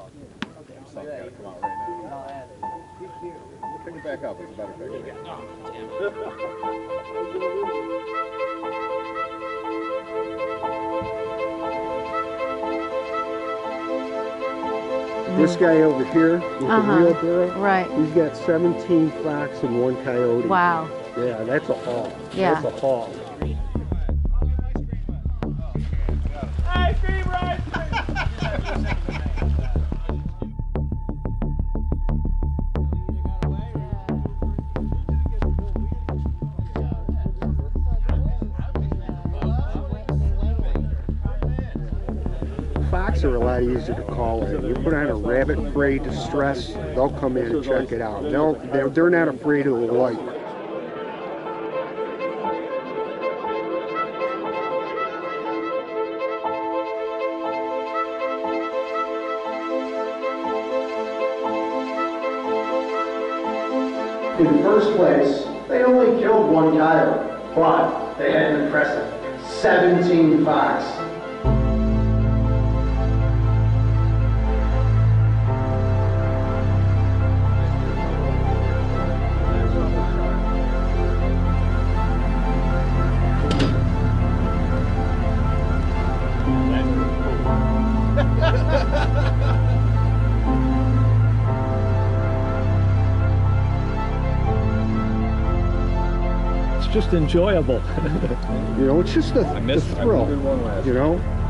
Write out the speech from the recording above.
Something's gotta come out right now. Pick it back up, it's a better picture. This guy over here with the real burrow, right. He's got 17 fox and 1 coyote. Wow. Yeah, that's a haul. Yeah. That's a haul. Ice cream, ice Fox are a lot easier to call in. You put on a rabbit prey distress, they'll come in and check it out. They're not afraid of the light. In the first place, they only killed 1 coyote, but they had an impressive 17 fox. Just enjoyable. You know, it's just the thrill, you know?